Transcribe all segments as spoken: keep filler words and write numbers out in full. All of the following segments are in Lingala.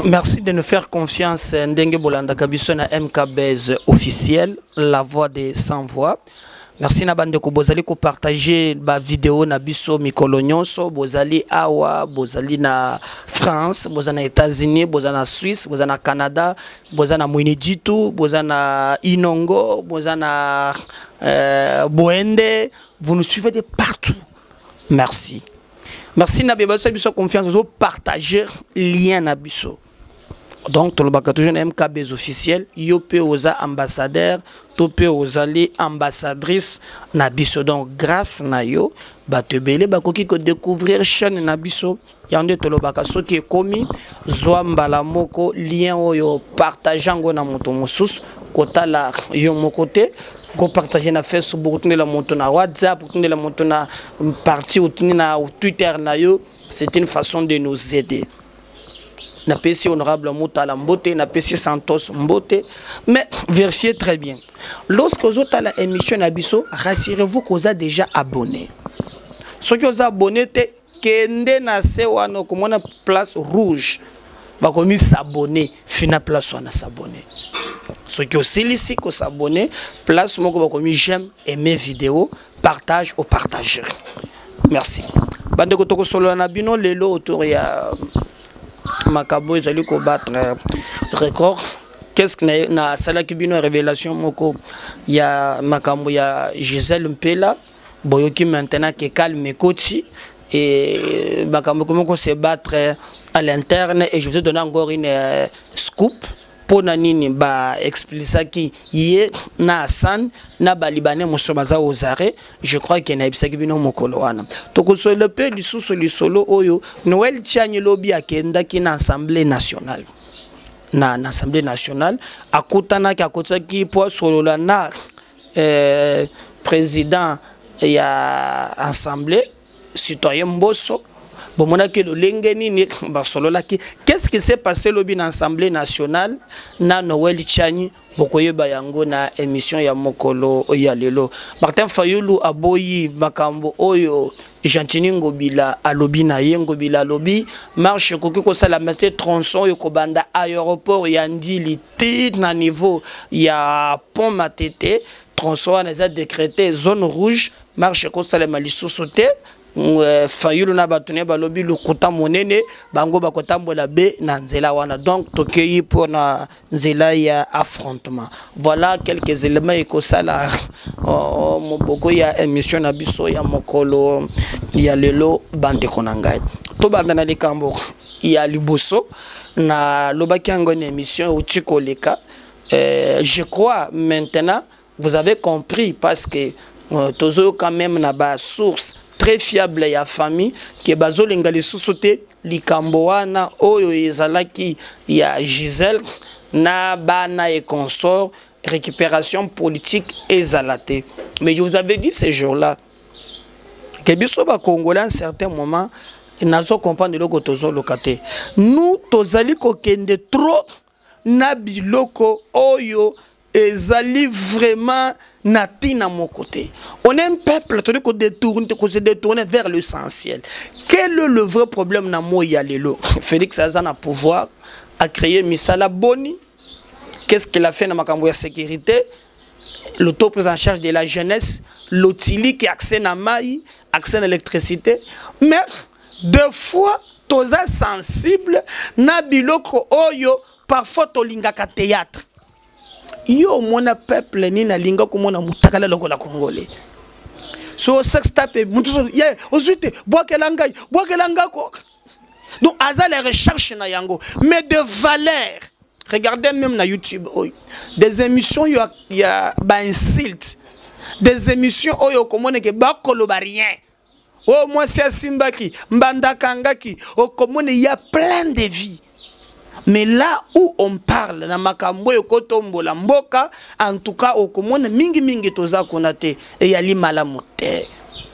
Merci de nous faire confiance. Ndenge Bolanda Kabiso na M K Base officiel, la voix des sans voix. Merci na bande ko bozali ko partager ba vidéo na biso mikolo nyonso, bozali awa, bozali na France, bozali na États-Unis, bozali na Suisse, bozali na Canada, bozali na Mwinijitu, bozali na Inongo, bozali na euh, Boende, vous nous suivez de partout. Merci. Merci na beba biso confiance, vous partager lien na biso. Donc, tout le monde toujours M K B officiel, Yopé Oza ambassadeur, Topé Ozali ambassadrice Nabiso. Donc, grâce na yo, batebele bakoki ko découvrir chaîne Nabiso. Yande tout le bakaso qui est commis, Zwambala moko lien oyo partageango na moto mosus, kota la yo mon côté. Go partager na Facebook, tenir la montre na WhatsApp, tenir la montre na parti ou tenir na Twitter na yo, c'est une façon de nous aider. Na P C honorable Moutala Mbote, na P C Santos Mbote, mais vérifiez très bien. Lorsque vous êtes à l'émission Nabiso, rassurez-vous que vous êtes déjà abonné. Ceux qui sont abonnés, kende na sewano comme on a place rouge, bah comme s'abonner, fina place on a s'abonner. Ceux qui aussi ici qui s'abonner, place moi comme j'aime aimer vidéo, partage ou partageur. Merci. Bande ko toko solo na bino lelo autour ya Makabo ils allaient combattre record. Qu'est-ce que na sala kibino révélation moko ya Makambo ya Gisèle Mpela boyoki maintenant que calme Koti et Makambo comment se battre à l'interne et je vous ai donné encore une euh, scoop pour nanini ba expliquer qui yé na san na ba libanais musobaza ozare je crois que na ibisa kibino mokolo wana toko so le pe lisusu lisolo oyo Noël Tianye lobi akenda ki na assemblée nationale na na assemblée nationale akutana ki akotsa ki po solo la na euh, président ya assemblée citoyen Mbosso. Bon, mon que le lengeni ni basolola ki qu'est-ce qui s'est passé lobby dans l'Assemblée nationale na Noël Tianye bokoye bayango na émission ya mokolo ya lelo Martin Fayulu aboyi makambo oyo Gentini Ngobila alobi na yengo bila lobby marche koki ko sala mete tronçon yo kobanda aéroport ya Ndili tit na niveau ya pont Matete tronçon na za décrété zone rouge marche ko sala malisu sauté Fayulu na batune balobi lukuta monene bango bakotambola be na nzela wana donc tokeyi pour na nzela ya affrontement. Voilà quelques éléments ekosala moboko ya émission na biso ya mokolo ya lelo bande konangai to banda na likambo ya liboso na lobaki yango na émission utiko leka. Je crois maintenant vous avez compris parce que tozo quand même na ba source très fiable ya famille qui bazo lengali susote likambo wana oyo ezalaki ya Gisèle na bana et consort récupération politique ezalate. Mais je vous avais dit ce jour-là que biso ba Congolais à un certain moment nazo comprendre loko tozo lokate nous tozali ko kende trop na biloko oyo ezali vraiment nati na mon côté. On est un peuple qui détourne, qui se détourne vers l'essentiel. Quel est le vrai problème na moya lelo? Félix Azan a pouvoir a créé Misala Boni. Qu'est-ce qu'il a fait dans makambo ya sécurité? L'auto prise en charge de la jeunesse, l'otili qui accès à maï, accès à l'électricité. Mais deux fois, toza sensible na biloko oyo parfois tolingaka théâtre. Yo mona peuple ni na linga ko mona mutakala loko la congolais so sex tape mutu ye ozuite boakela ngai boakela ngako donc aza les recherches na yango mais de valeur. Regardez même na YouTube oh, des émissions il y a ba insulte des émissions oyo komone ke ba koloba rien oh moi c'est Simbaki mbanda kangaki oh komone il y a plein de vies. Mais là où on parle, na makambo yokotombo la mboka, en tout cas au komone mingi mingi toza konate et yali malamote.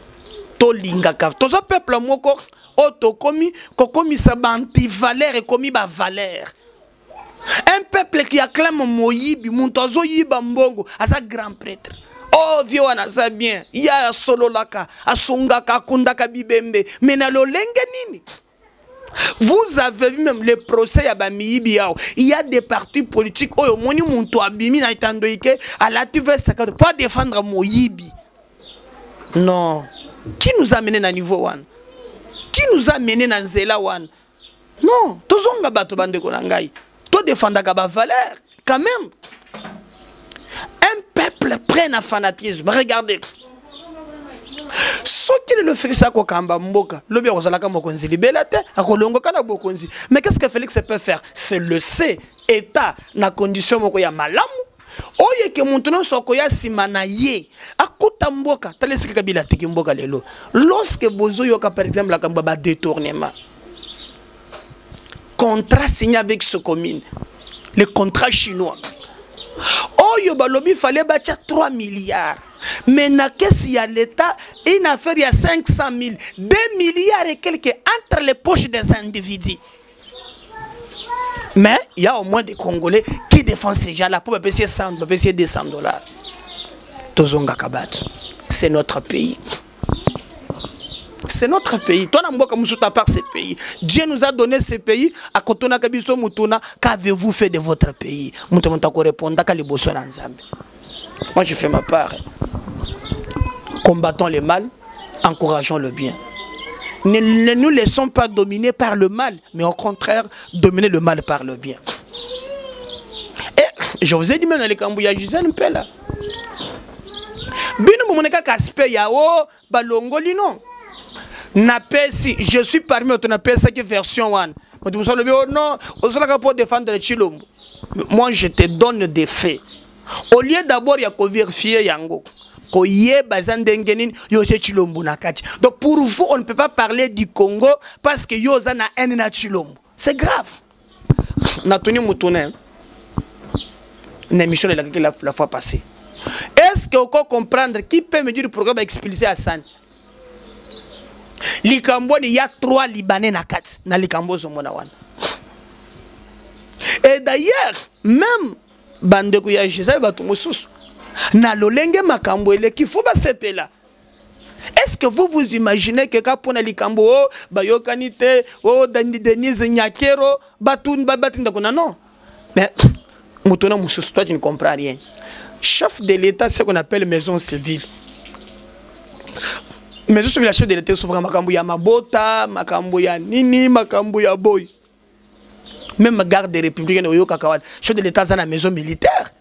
To lingaka. Toza peuple moko o to komi kokomi sa banti valeur et komi ba valeur. Un peuple qui acclame moyibi, muntozo yiba mbongo, asa grand prêtre. Oh vieux wana sa bien, ya solo laka, asungaka kundaka bibembe, mais na lo lenge nini? Vous avez vu même les procès à Bamiyibi. Il y a des partis politiques. Oh, moni muntu abimi na itandoike à la T V pas défendre Moyibi. Non. Qui nous a mené à niveau one? Qui nous a mené à Zela one? Non. Tous on a battu bande konangai. Tout défendre kaba valeur. Quand même. Un peuple prenne à fanatisme. Regardez. Ce qui le fait ça kokamba mboka le bien ozalaka mokonzi libelate akolongo kana bokonzi mais qu'est-ce que Félix peut faire c'est le C état na condition moko ya malamu oye ke muntu no soko ya simana ye akuta mboka talesika kabila tiki mboka lelo lorsque bozo yoka par exemple la kamba ba détournement contrat signé avec ce commune les contrats chinois oyo balobi fallait bâtir trois milliards. Mais na qu'est-ce qu'il y a l'État, une affaire il y a cinq cent mille, deux milliards et quelques entre les poches des individus. Mais il y a au moins des Congolais qui défendent ces gens-là pour payer cent, pour payer deux cents dollars. Tozonga Kabat, c'est notre pays. C'est notre pays. Toi, à part ce pays. Dieu nous a donné ce pays. À Kotona Kabiso Mutuna, qu'avez-vous fait de votre pays? Moutamanta répondre à Kaliboso Nanzambe. Moi, je fais ma part. Combattons le mal, encourageons le bien. Ne, ne nous laissons pas dominer par le mal, mais au contraire, dominer le mal par le bien. Et je vous ai dit même dans les Kambouya Gisèle Mpela. Bino Momoneka Kaspe Yao, Balongoli non. Napesi, je suis parmi eux, tu n'as pas ça qui version one. Non, pour défendre le Chilombo. Moi, je te donne des faits. Au lieu d'abord, il y a qu'à vérifier Yango. Donc pour vous, on ne peut pas parler du Congo parce que Yoza na haine na Chilombo. C'est grave. Natuni Moutounen. Une émission de la, la, la fois passée. Est-ce que vous pouvez comprendre qui peut me dire le programme expulsé à San? Likambo, il y a trois Libanais na Kats, na Likambo Zomonawan. Et d'ailleurs, même Bandeko ya Gisèle Batumoussous, na lolenge makambo ele qu'il faut ba sepela. Est-ce que vous vous imaginez que quand on a Likambo, Bayo Kanite, oh Denise Nyakero, Batoun Babatinda Kona non. Mais Moutona Moussous, toi tu ne comprends rien. Chef de l'État, c'est ce qu'on appelle maison civile. Mais je suis la chef de l'État, c'est Makambo ya Mabota, Makambo ya Nini, Makambo ya Boy. Même garde des républicains, chef de l'État, c'est la maison militaire.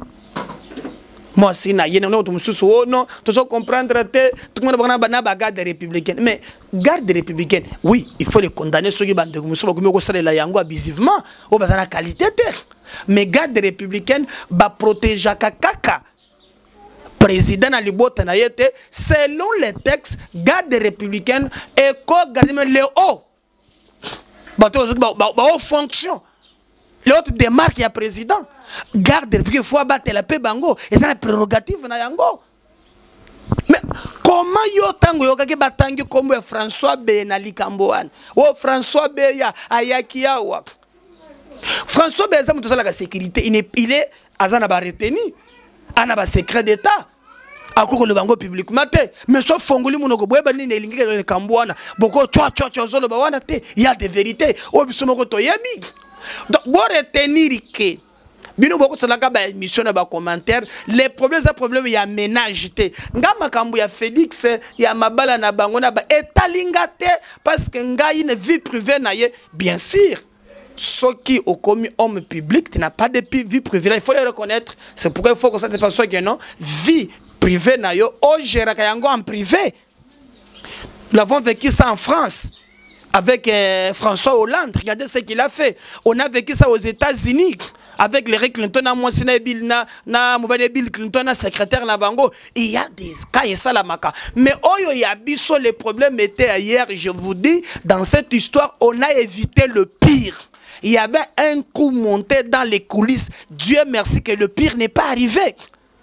Moi, si na yéne non, non, tu dois comprendre tout le monde a une garde républicaine. Mais garde républicaine, oui, il faut les condamner ceux qui bandent comme ça, comme la yango abusivement, au bazar la qualité terre. Mais garde républicaine, ba protéger kaka. Président na libota na yete, selon les textes, garde républicaine et co garde le haut. Ba to ba haut fonction. L'autre démarque ya président. Garde républicaine faut battre la paix bango et ça la prérogative na yango. Mais comment yo tango yo kake batangi comme François B na Likamboan. Oh François B ya ayakia wa. François B ça muto la sécurité, il est il est azana ba retenu. Ana ba secret d'état. Akoko le bango publiquement te mais so fongoli munoko boye bani ne lingi le Kambouana. Boko twa twa twa zolo ba wana te. Il y a des vérités. O bisomoko to yebi. Donc, pour retenir que bino boko salaka ba émission na ba commentaire les problèmes ça problème ya ménage te ngama kambu ya Félix ya mabala na bango na ba etalinga te parce que ngai une vie privée na ye bien sûr ceux qui ont commis homme public tu n'as pas de vie privée il faut le reconnaître c'est pourquoi il faut que ça de façon que non vie privée na yo o géraka yango en privé. Nous l'avons vécu ça en France avec euh, François Hollande. Regardez ce qu'il a fait. On a vécu ça aux États-Unis avec les Clinton, na na Bill Clinton, secrétaire na bango. Il y a des cas et ça la maka. Mais oyo ya biso les problèmes étaient ailleurs. Je vous dis, dans cette histoire, on a évité le pire. Il y avait un coup monté dans les coulisses. Dieu merci que le pire n'est pas arrivé.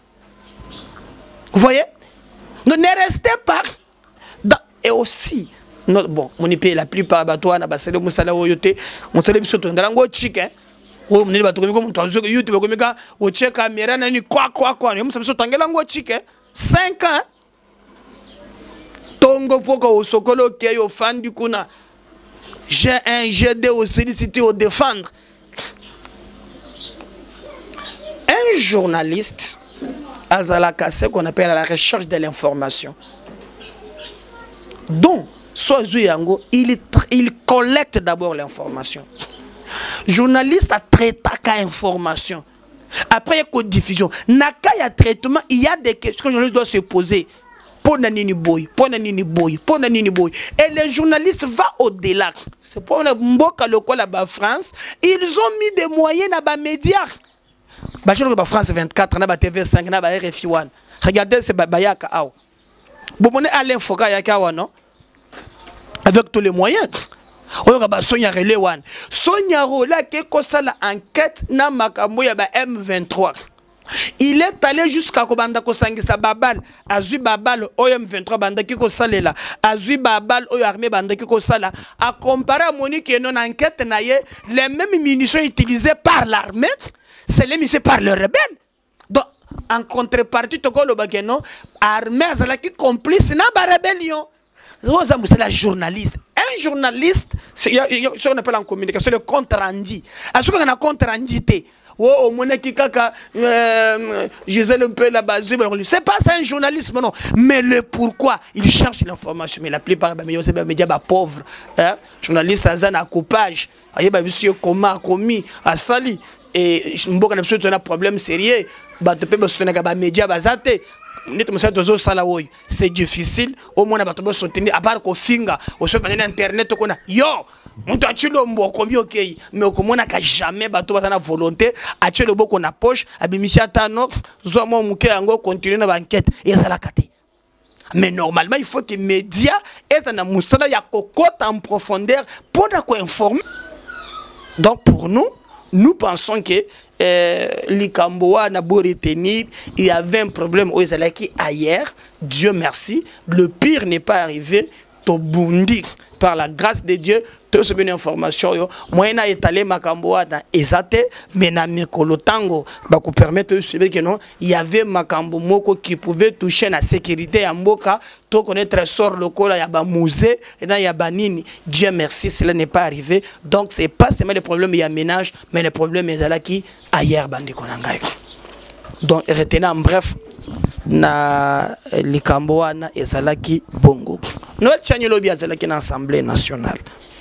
Vous voyez? Ne restez pas dans... Et aussi, non, bon, mon pays la plupart bateau na basele musala oyote, musala biso to ndarango chicken. O mneli bato komiko mutazo YouTube komika o che caméra na ni kwa kwa kwa, musala biso tangela ngo chicken. cinq ans. Tongo poko o sokolo ke yo fan du kuna. G un, G deux au solliciter, au défendre. Un journaliste, Azalaka, c'est qu'on appelle la recherche de l'information. Donc, Yango, il, il collecte d'abord l'information. Journaliste a traité qu'à information. Après, il y a une diffusion. Naka y a traitement, il y a des questions que le journaliste doit se poser. Pour nani boy, pour nani boy, pour nani boy. Et les journalistes vont au-delà. C'est pour Mboka local là-bas France. Ils ont mis des moyens dans les médias. Bah, je vois France vingt-quatre, na T V cinq, na R F I un. Regardez, c'est Bayaka Aou. Vous prenez Alain Foka Yakawa, non? Avec tous les moyens. On va Sonia Relewan. Sonia Rola qui a la enquête na makambo ya ba M vingt-trois. Il est allé jusqu'à Kobanda Kosangisa Babal, Azui Babal, O M vingt-trois Banda Kiko Salela, Azui Babal, O armée Banda Kiko Sala, à comparer à Monique et non enquête naye, les mêmes munitions utilisées par l'armée, c'est les munitions par les rebelles. Donc, en contrepartie, Tokolo Bageno, armée qui complice na ba rébellion. C'est la journaliste. Un journaliste, c'est ce qu'on appelle en communication le compte rendu. À ce qu'on a compte rendu, oh, mon kaka, Gisèle un peu la base. C'est pas ça un journaliste, non. Mais le pourquoi, il cherche l'information. Mais la plupart des médias pauvres, journalistes à un coupage, il y a monsieur comment commis à Sali. Et je ne un problème sérieux. C'est difficile. Au moins, on va soutenir. À part qu'on finga, on se fait internet. Yo, on doit tuer le mot comme ok. Mais au moins, on n'a jamais bateau à la volonté. À tuer le mot qu'on a poche. À Bimisia Tano, Zomo Mouké Ango continue dans l'enquête. Et ça l'a caté. Mais normalement, il faut que les médias aient un moussala, il y a cocotte en profondeur pour informer. Donc, pour nous, nous pensons que euh, l'Ikamboa n'a beau retenir, il y avait un problème aux Zalaki ailleurs. Dieu merci, le pire n'est pas arrivé. Tobundi, par la grâce de Dieu, tout ce bien information. Moi, j'ai étalé Makamboa dans Ezate, mais na Mikolo Tango, bah, pour permettre de suivre que non, il y avait Makambo Moko qui pouvait toucher la sécurité à Mboka. Tout connaître trésor local, il y a un musée, et il y a Banini. Dieu merci, cela n'est pas arrivé. Donc, ce n'est pas seulement le problème, il y a ménage, mais le problème est là qui ailleurs, Bandi Konangai. Donc, retenez en bref, na Likamboa na Ezalaki Bongo. Noël Tchani Lobi Azalaki na Assemblée nationale.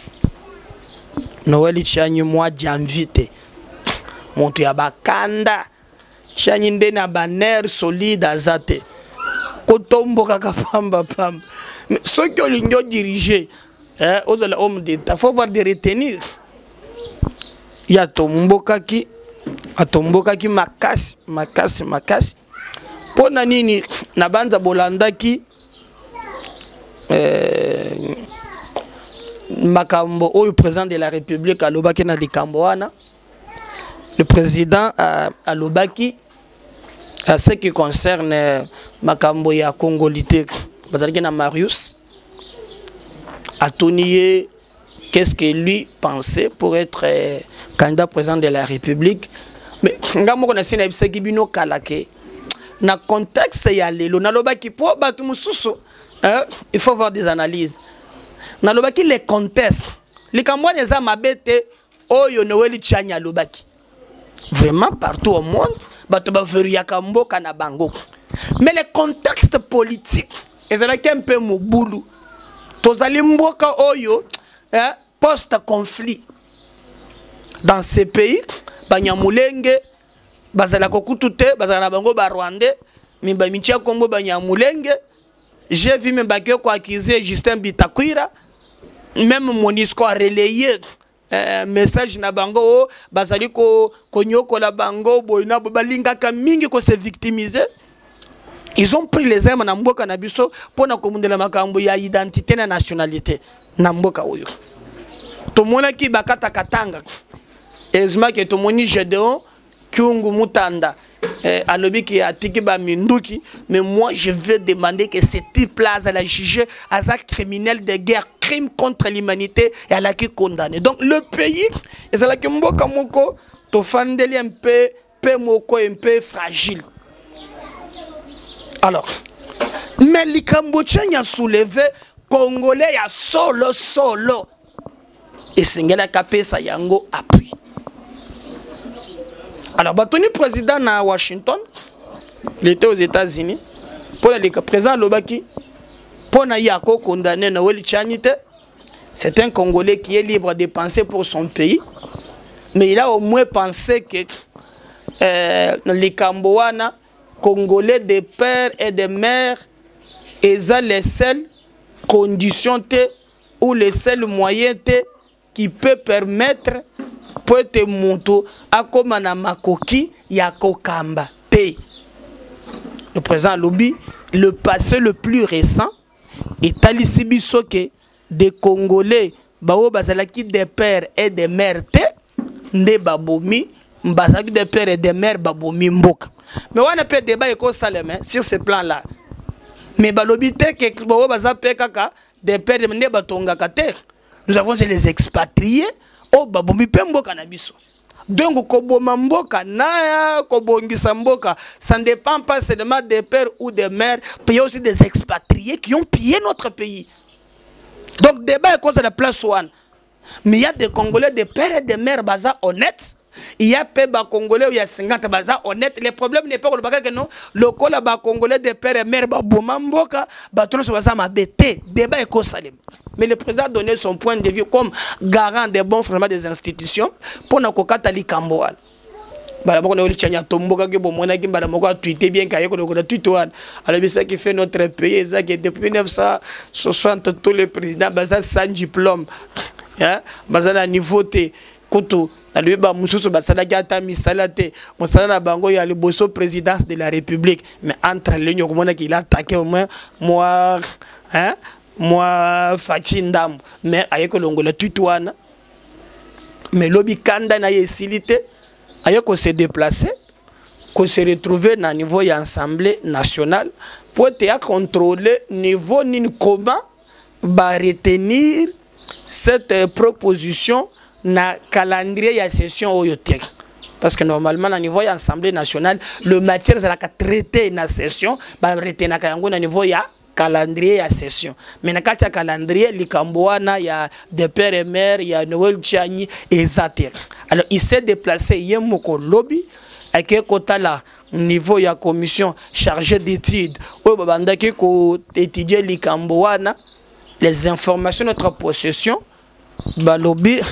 Noël Tchani moi j'invite. Montu ya bakanda. Tchani nde na banner solide azate. Kotombo kaka pamba pamba. Mais ceux qui ont dirigé, hein, aux hommes d'État, il faut voir des retenir. Il y a Tomboka qui, a Tomboka qui makasi, makasi, makasi. Pour nanini, nabanza bolanda qui, euh, Makambo, le président de la République, à l'Obaki na Likamboana, le président à l'Obaki, à ce qui concerne Makambo ya Congolité, Bazalaki na Marius, à Tonier, qu'est-ce que lui pensait pour être euh, candidat président de la République. Mais ngamo kona sina ibisa kibino kalake. Na contexte ya lelo na lobaki po batu mususu, hein, il faut voir des analyses. Na lobaki les contextes. Les Cambouans za mabete oyo Noël Tchani lobaki. Vraiment partout au monde, batu ba veria kamboka na bango. Mais les contextes politiques, ezalaki un peu mobulu. Tozali mboka oyo, hein, post-conflit. Dans ces pays, Banyamulenge, Bazala Kokutute, Bazala Bango Barwande, Mimbamitia Kombo Banyamulenge, j'ai vu même Bakio ko accuser Justin Bitakwira, même Monisco a relayé un message na Bango, Bazali ko Konyoko la Bango, Boina Balinga Kamingi ko se victimiser. Ils ont pris les armes na mboka na biso pour na komundela makambo ya identité na nationalité na mboka oyo. Tomona ki bakata katanga. Ezma ke tomoni Gédéon Kyungu Mutanda eh, alobi ki atiki ba minduki, mais moi je veux demander que ce type là à la juger as un criminel de guerre, crime contre l'humanité et à la qui condamné. Donc le pays est là que mboka moko to fandeli un peu peu moko un peu fragile. Alors, mais les Cambodgiens ont soulevé Congolais à solo solo. et sengela kapesa yango appui. Alors batoni président na Washington, il était aux États-Unis pour le président Lobaki pour na yako condamné na Weli Chanite. C'est un Congolais qui est libre de penser pour son pays, mais il a au moins pensé que euh, les Cambouana, Congolais de père et de mère, ils ont les seules conditions ou les seuls moyens qui peuvent permettre pour te monter à comme na makoki yako kamba te. Le président Lobi, le passé le plus récent est à l'isibiso que des Congolais bao bazalaki des pères et des mères te nde babomi bazalaki des pères et des mères babomi mboka. Mais on a pas débat éco salem sur ce plan là. Mais balobi te que bao bazapé kaka des pères de batonga kater. Nous avons les expatriés au babomi pemboka na biso. Donc koboma mboka na kobongisa mboka, ça ne dépend pas seulement des pères ou des mères, il y a aussi des expatriés qui ont pillé notre pays. Donc débat est contre la place one. Mais il y a des Congolais, des pères et des mères baza honnêtes. Il y a des Congolais où il y a cinquante baza honnêtes. Le problème n'est pas que non. Le col là Congolais des pères et mères babomamboka batron sur baza mabete. Débat est contre ça. Mais le président a donné son point de vue comme garant des bons fondements des institutions pour na kokata likamboal. Bala moko na oli chanya tomboka ke bomona ki bala moko a tweeté bien kaye ko na tweetwan. Alors c'est ça qui fait notre pays, ça qui depuis mille neuf cent soixante tous les présidents baza sans diplôme. Hein? Baza na niveau te kutu na liba mususu basala gata misala te. Mosala na bango ya le bosso présidence de la République. Mais entre les lignes komona qu'il a attaqué au moins moi hein moi Fachindam mais ayeko longola tweetwana. Mais lobi kanda na yesilité ailleurs qu'on se déplacer, qu'on se retrouver dans le niveau de l'Assemblée nationale pour être contrôler le niveau ni comment va retenir cette euh, proposition dans le calendrier de la session au yotek. Parce que normalement, au niveau de l'Assemblée nationale, le matière sera traité dans la session, va retenir au niveau de calendrier à session. Mais dans le calendrier, les Cambouana, il y a des pères et mères, il y a Noël Tchani et Zater. Alors il s'est déplacé, il y a un lobby, avec un niveau de la commission chargée d'études, où il étudier les Cambouana, les informations de notre possession, le lobby,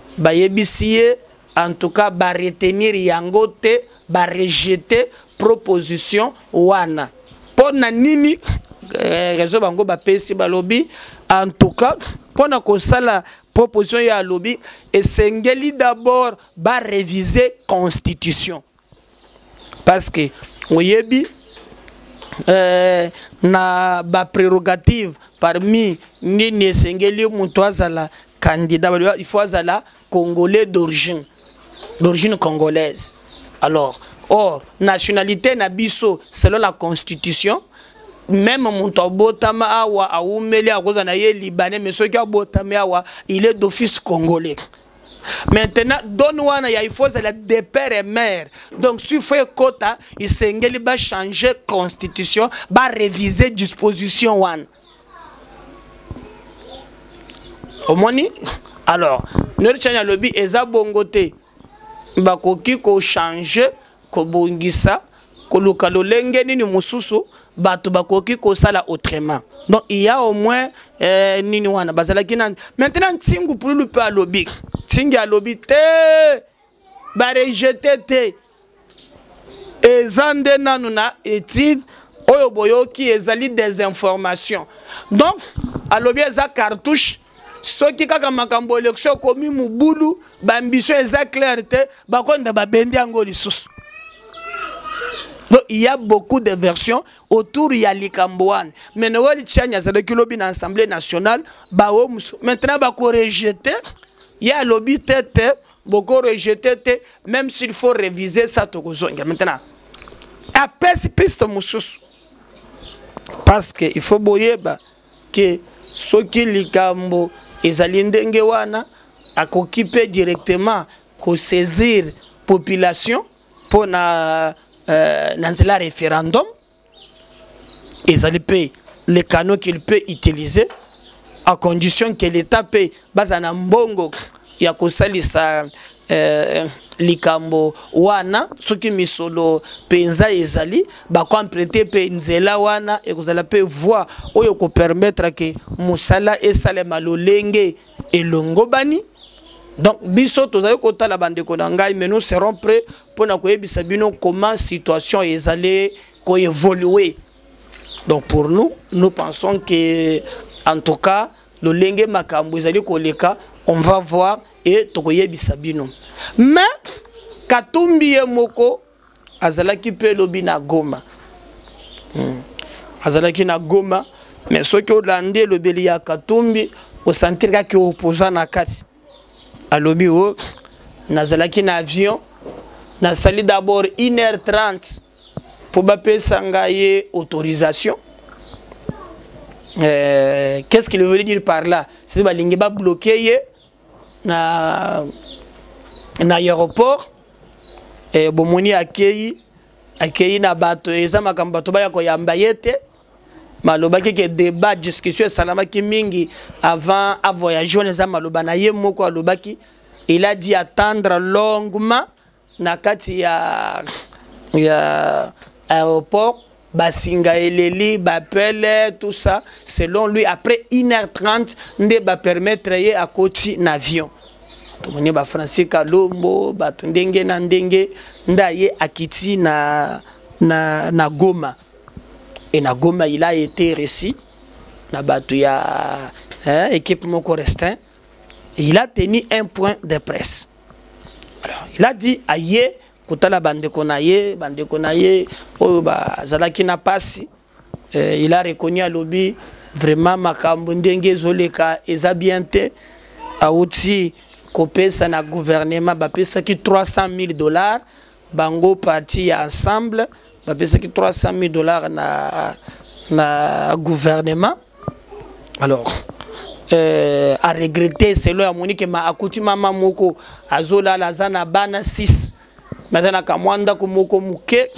en tout cas, va retenir Yangote, va rejeter proposition Wana. Pour Nini, réseau bango ba pesi ba lobby en tout cas pour na kosala proposition ya lobby et sengeli d'abord ba réviser constitution parce que oyebi euh, na ba prérogative parmi nini sengeli muto azala candidat il faut azala congolais d'origine d'origine congolaise. Alors or nationalité na biso selon la constitution. Même mon botama awa aumeli a cause na ye libanais mais ceux qui a botama awa il est d'office congolais. Maintenant donne wana ya il faut la de père et mère. Donc si fait quota il s'engeli ba changer constitution ba réviser disposition one. Omoni alors notre chanya lobby eza bongote ba koki ko changer ko bongisa ko lokalo lenge nini mususu bato bakoki ko sala autrement. Donc il y a au moins euh, nini wana bazala kinan. Maintenant tingu pour le peu à lobby. Tingu à lobby te ba rejeter te. Ezande nanuna étude oyo boyoki ezali des informations. Donc à lobby eza cartouche ceux qui kaka makambo élection komi mubulu ba ambition eza clarté ba konda ba bendi ngo lisusu. Donc il y a beaucoup de versions autour il y a l'Ikambouane. Mais nous avons dit lobby dans l'Assemblée nationale. Maintenant, il faut rejeter. Il y a lobby tête, beaucoup rejeter, même s'il faut réviser ça. Maintenant, à piste moussous. Parce qu'il faut boyer que ceux qui l'Ikambo et Zalindengewana a occupé directement pour saisir la population pour na Euh, dans le référendum, ils allaient payer les canaux qu'ils peuvent utiliser. à condition que l'État paye bazana mbongo ya kosalisa euh, likambo wana soki misolo penza ezali ba komprete pe nzela wana e kozala pe voix oyo ko permettre que musala esalema lolenge elongo bani. Donc biso tozali kotala bandeko na ngai, mais nous serons prêts pour na koyebisa bino comment situation ezali ko évoluer. Donc pour nous, nous pensons que en tout cas le lenge makambo ezali koleka, on va voir et tokoyebisa bino. Mais Katumbi Moko azalaki pe lobi na Goma. Hmm. Azalaki na Goma, mais ce que Hollande lobeli ya Katumbi au sentir ka opposant na kati. Alobi o nazalaki na avion, na sali d'abord une heure trente pour baper sangaye autorisation. Euh, Qu'est-ce qu'il veut dire par là? C'est que l'ingi ba bloqué na na aéroport et bomoni akei akei na bato eza makambo bato baya ko yamba yete maloba ke débat discussion salama ki mingi avant à voyager on eza maloba na ye moko alobaki. Il a dit attendre longuement na kati ya ya aéroport basinga eleli bapele tout ça. Selon lui après une heure trente nde ba permettre ye à koti n'avion. Tomoni ba Francis Kalombo ba ndenge na ndenge nda ye akiti na na na Goma. Et na Goma il a été reçu na batu ya hein, équipe moko restreint. Il a tenu un point de presse. Alors il a dit aye kutala bande konaye bande konaye oyo ba zalaki na pasi. Euh, il a reconnu à lobby vraiment makambo ndenge zoleka eza bien te auti kopesa na gouvernement bapesa ki trois cent mille dollars bango parti ensemble bapesa ki trois cent mille dollars na na gouvernement. Alors euh, à regretter selon ya Monique ma akuti mama moko azola la zana bana six maintenant kamwanda ko moko muke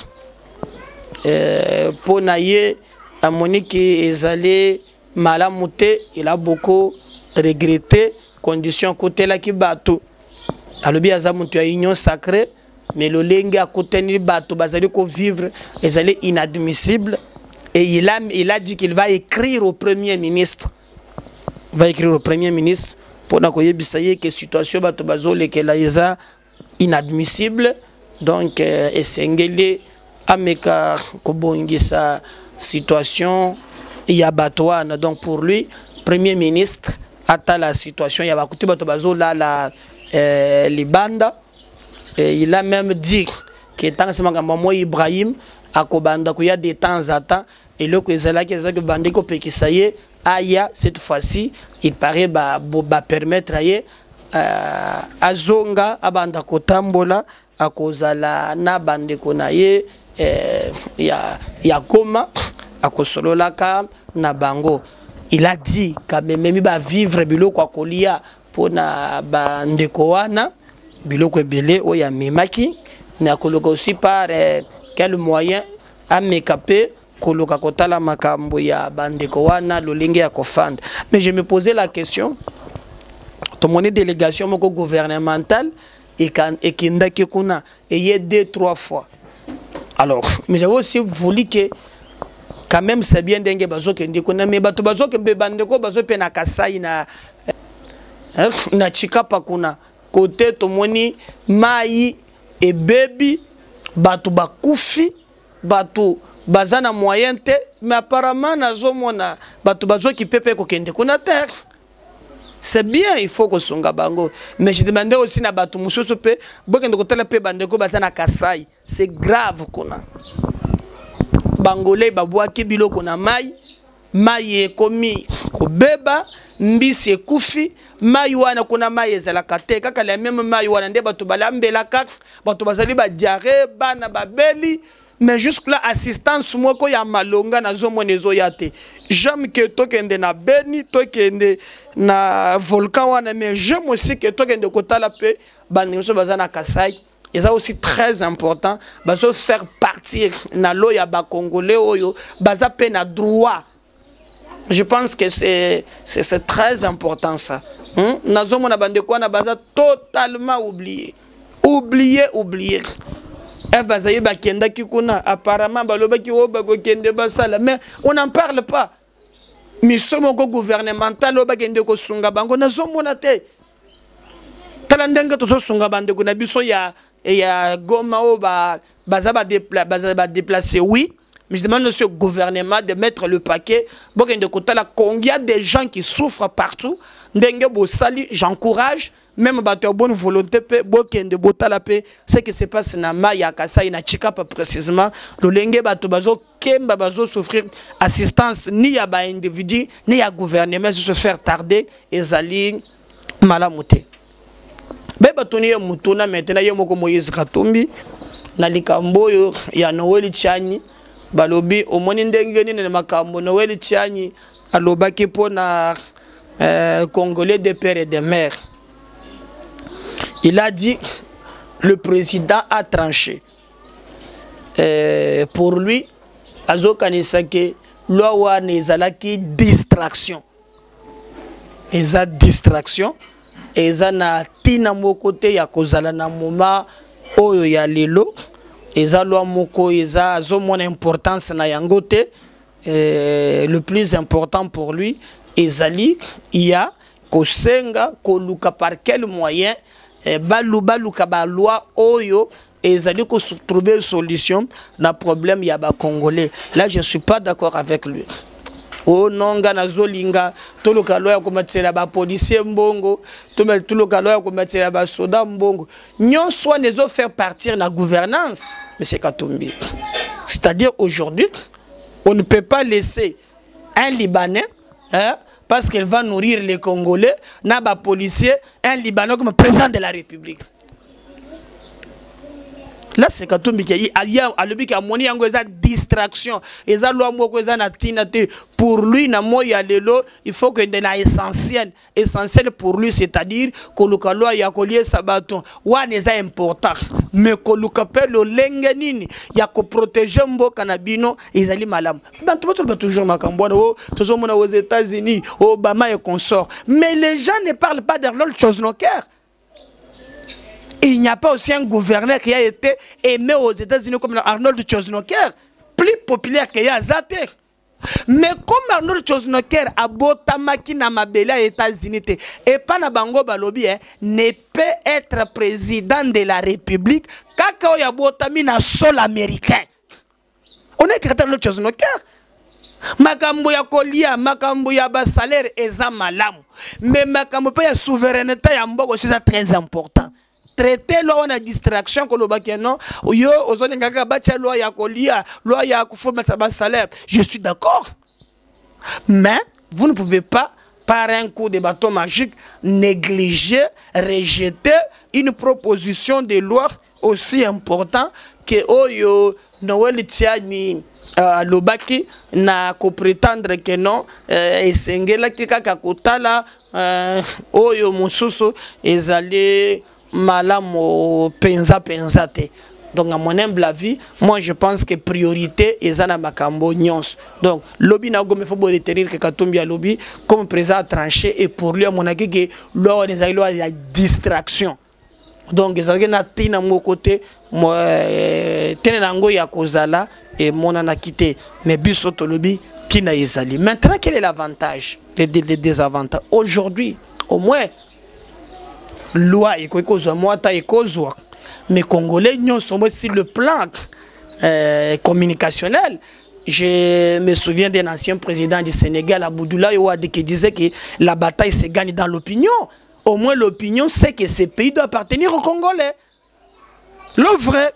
euh, pona ye à Monique ezalé malamute. Il a beaucoup regretté condition côté là qui bateau alobi azamuntu ya union sacrée, mais le lenge à côté ni bateau bazali ko vivre ezalé inadmissible. Et il a il a dit qu'il va écrire au premier ministre, il va écrire au premier ministre pour na koyebisa ye que situation bateau bazole que la eza inadmissible. Donc euh, esengeli ameka kobongisa situation ya batouane. Donc pour lui premier ministre ata la situation ya bakuti bato bazola la euh, libanda. Et il a même dit que tant que maman Ibrahim akobanda ko ya de temps à temps et le que ezala que ezala que bande ko pekisaye aya cette fois-ci il paraît ba ba permettre aye euh, azonga abanda ko tambola akozala na bande ko na ye euh, ya ya koma akosololaka na bango. Il a dit quand même ba vivre biloko akolia pona ba ndeko wana biloko ebele o ya memaki na koloka aussi par euh, quel moyen a mekapé koloka kotala makambo ya bandeko wana lolenge ya kofanda. Mais je me posais la question, ton monnaie délégation moko gouvernementale et quand et kindaki kuna et y deux trois fois. Alors mais j'avais aussi voulu que quand même c'est bien dengue bazo kende kuna mais bato bazo kembe bandeko bazo pe na kasai na na chikapa kuna côté tomoni mai et baby bato bakufi bato bazana moyen te, mais apparemment nazomona bato bazo ki pepe ko kende kuna terre. C'est bien, il faut que songa bango, mais je demandais aussi na bato musoso pe bokende ko tala pe bandeko bazana kasai. C'est grave kuna bangolais babwaki biloko na mai mai ekomi kobeba mbisi ekufi mai wana kuna mai ezalaka te kaka la même mai wana nde bato balambelaka bato bazali ba diarrhée bana babeli. Mais jusque là assistance moko ya malonga nazomona ezoya te. J'aime que tokende na Beni tokende na volcan wana, mais j'aime aussi que tokende kotala pe banimso bazana Kasai. Et ça aussi très important, bazo faire partir na lo ya ba congolais oyo baza pe na droit Je pense que c'est très important ça. Hum? Nazo mona bande kwa na baza totalement oublié. Oublié, oublié. Et bazaye ba kenda kikuna apparemment baloba ki oba ko kende basala mais on n'en parle pas. Mais sommes gouvernemental oba kende ko sunga bango nazo mona te. Tala ndenga to sunga bande ko na biso ya ya goma oba baza ba déplacer oui. Mais je demande au gouvernement de mettre le paquet. Bon, il y a des gens qui souffrent partout. J'encourage, même à bonne volonté, ce qui se passe dans Maya, Kasai, na Chikapa précisément. Le Lenge Batobazo, Kemba Bazo souffrir assistance ni à ba individu, ni à gouvernement, se faire tarder et Zali Malamouté. Beba Tony Mutuna, maintenant, il y a Moïse Katumbi, Nalikambo, il y a Noël Tchani. Balobi au moni ndengeni na makambo Noël Tiani alobaki pona euh, Congolais de père et de mère. Il a dit le président a tranché. Euh, pour lui, azokanisa ke loi nezalaki distraction. Eza distraction eza na tina mokote ya kozala na moma oyo ya lelo. Eza loi moko eza zo mon importance na yangote le plus important pour lui ezali ya kosenga koluka par quel moyen balu baluka ba loi oyo ezali ko trouver une solution na problème ya ba congolais. Là je suis pas d'accord avec lui. Oh non, gana zolinga toloka loi ko matela ba policier mbongo to mel toloka loi ko matela ba soda mbongo nyon soit nezo faire partir na gouvernance monsieur Katumbi. C'est-à-dire aujourd'hui on ne peut pas laisser un Libanais hein, parce qu'il va nourrir les Congolais na ba policier un Libanais comme président de la République. Là c'est Katumbi qui a alobi ki amoni yango eza distraction eza loi moko eza na tinate pour lui na moya lelo il faut que na essentiel essentiel pour lui c'est-à-dire que le loi ya kolie sabaton wana eza important mais que le capel lenge nini ya ko protéger mboka na bino ezali malamu bantu bato ba toujours makambo o toujours mona aux États-Unis Obama et consort mais les gens ne parlent pas de l'autre chose no cœur. Il n'y a pas aussi un gouverneur qui a été aimé aux États-Unis comme Arnold Schwarzenegger, plus populaire que Yazate. Mais comme Arnold Schwarzenegger a botamaki na mabela aux États-Unis et pas na bango balobi ne peut être président de la République kaka ya botami na sol américain. On est que Arnold Schwarzenegger. Makambo ya kolia, makambo ya ba salaire eza malamu. Mais makambo pa ya souveraineté ya mboko c'est très important. Traiter loi na distraction que le non yo ozone ngaka batia loi ya kolia loi ya kuforma sa salaire je suis d'accord mais vous ne pouvez pas par un coup de bâton magique négliger rejeter une proposition de loi aussi importante que oyo Noël Tiani uh, lobaki na ko prétendre que non uh, esengela kaka kotala uh, oyo mususu ezali malamo penza penza te. Donc à mon humble avis, moi je pense que priorité est à makambo nyons. Donc lobby na gomme faut retenir que Katumbi a lobby comme président a tranché et pour lui à mon avis que lors des lois la distraction. Donc ils ont na tina mon côté moi tenenango ya kozala et mon ana quitté mais biso to lobby qui na yezali. Maintenant quel est l'avantage, les désavantages aujourd'hui au moins loi et quoi moi ta et kozwa mais congolais nous sommes sur le plan euh, communicationnel. Je me souviens d'un ancien président du Sénégal Abdoulaye Wade qui disait que la bataille se gagne dans l'opinion. Au moins l'opinion sait que ce pays doit appartenir aux Congolais. Le vrai.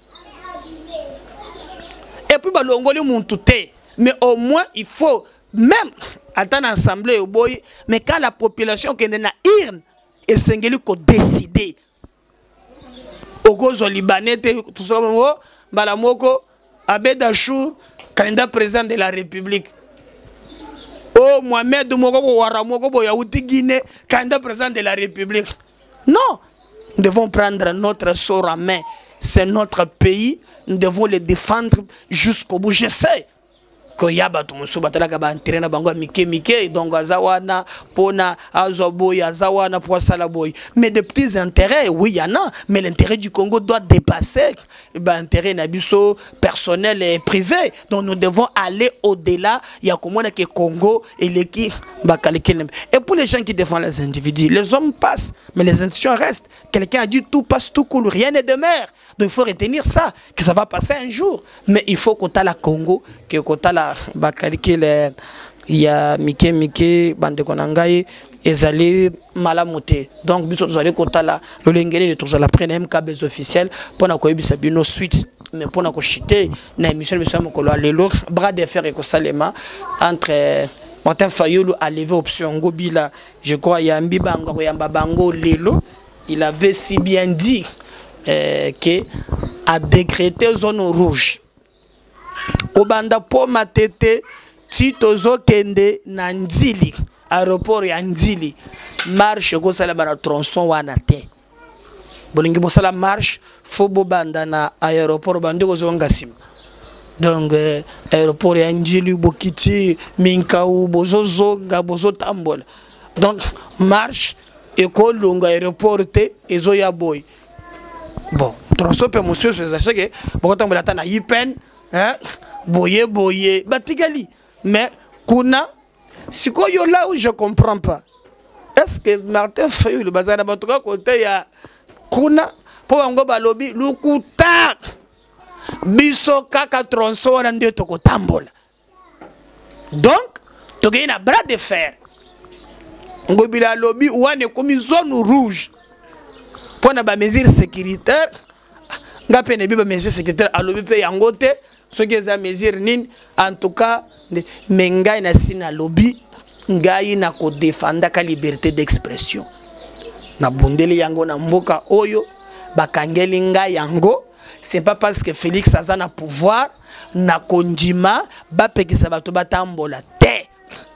Et puis bah l'Ongolais m'ont tout mais au moins il faut même attendre l'assemblée au boy mais quand la population qui est dans urne et Sengeli ko décider au gozo libanais tout ça balamoko Abedachou candidat président de la République oh Mohamed Moko Waramoko boya uti Guinée candidat président de la République. Non, nous devons prendre notre sort en main, c'est notre pays, nous devons le défendre jusqu'au bout. Je sais ko yaba to musu batalaka ba intérêt na bango mike mike donc azawana pona azoboy azawana pour sala boy mais de petits intérêts oui il y en a mais l'intérêt du Congo doit dépasser ba intérêt na biso personnel et privé donc nous devons aller au-delà il y a comment que Congo et l'équipe ba et pour les gens qui défendent les individus les hommes passent mais les institutions restent quelqu'un a dit tout passe tout coule rien n'est de mer donc il faut retenir ça que ça va passer un jour mais il faut qu'on t'a la Congo que qu'on t'a la il y a Mike Mike bande konangai ezali malamuté donc biso tozali kotala le lengeli de tozala prendre M K B officiel pour na koyebisa bino suite mais pour na ko chiter na émission mission mokolo lelo bras de fer et ko salema entre Martin Fayulu a levé option ngobila je crois ya mbibanga ko yamba bango lelo il avait si bien dit euh, que a décrété zone rouge Obanda po matete titozo kende na Nzili aéroport ya Nzili marche ko sala bana tronçon wana te bolingi bo sala marche fo bo banda na aéroport bande ko zonga sima donc euh, aéroport ya Nzili bokiti minkau bozozo nga bozo tambola donc marche et ko longa aéroport te ezo ya boy bon tronçon pe monsieur c'est ça que boko tambola ta na yipen hein boye boye batigali mais kuna siko yo là où je comprends pas est-ce que Martin Fayulu bazana batoka côté ya kuna po bango balobi lukuta biso kaka tronçon wana nde to kotambola donc to gaina bras de fer ngobila lobi wane komi zone rouge pona ba mesure sécuritaire ngapene biba mesure sécuritaire alobi pe yangote ce qui est à mesure nin en tout cas mengai na sina lobby ngai na ko défendre ka liberté d'expression na bundeli yango na mboka oyo bakangeli ngai yango c'est pas parce que Félix aza na pouvoir na kondima ba pekisa bato batambola te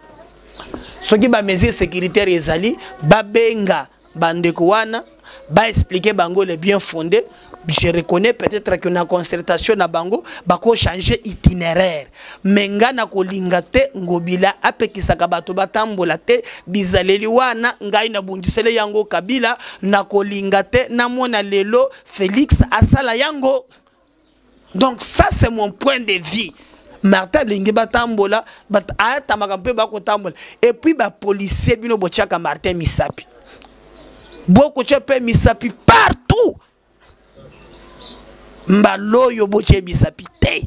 ce qui ba mesure sécuritaire ezali ba benga bandeko wana ba expliquer bango le bien fondé. Je reconnais peut-être que na concertation na bango bako changer itinéraire menga na kolinga te ngobila apekisaka bato batambola te bizaleli wana ngai na bundisele yango kabila na kolinga te na mona lelo Félix asala yango donc ça c'est mon point de vue Martin lingi batambola bat ata makampe bako tambola et puis ba policier bino bochaka Martin Misapi boko chepe Misapi partout mbaloyo boche Misapi te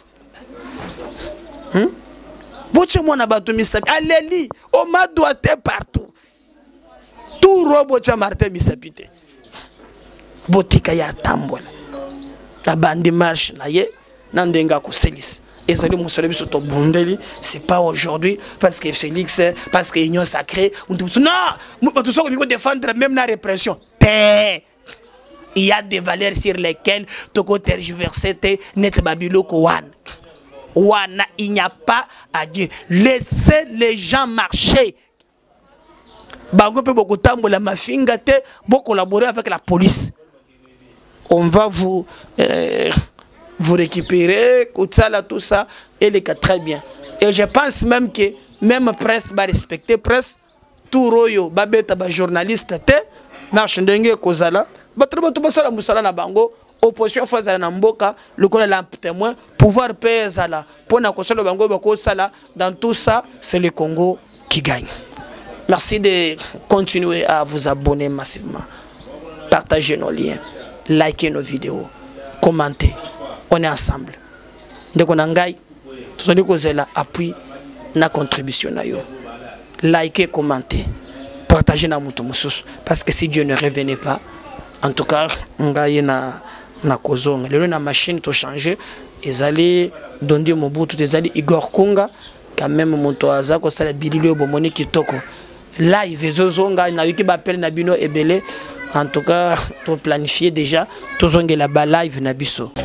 hmm? boche mona bato Misapi aleli o madoite partout tout robo cha Martin Misapi te botika ya tambola la bande marche na ye nandenga ko Félix et ça lui montre biso to bundeli c'est pas aujourd'hui parce que Félix parce que union sacrée on dit non tout ça qu'on défendre même la répression te il y a des valeurs sur lesquelles toko tergiverser te net babiloko wan wana il n'y a pas à dire laissez les gens marcher bango pe beaucoup tambola mafinga te bo collaborer avec la police on va vous euh, vous récupérer tout ça et les cas très bien et je pense même que même presse va respecter presse tout royo babeta ba journaliste te marche ndenge kozala batraba to basala musala na bango opposition fazala na mboka le kola la témoin pouvoir pesa la pona ko sala bango bako sala dans tout ça c'est le Congo qui gagne. Merci de continuer à vous abonner massivement, partager nos liens, liker nos vidéos, commenter. On est ensemble. Ndeko nangai tozali kozela appui na contribution na yo. Liker, commenter, partager na mutu mususu parce que si Dieu ne revenait pas en tout cas ngai na na kozonga lelo na machine to changer ezali Dondi Mobutu ezali Igor Kunga quand même moto aza ko sala bililo bomoni kitoko live ezozonga na yuki ba appel na bino ebele en tout cas to planifier déjà to zongela ba live na biso.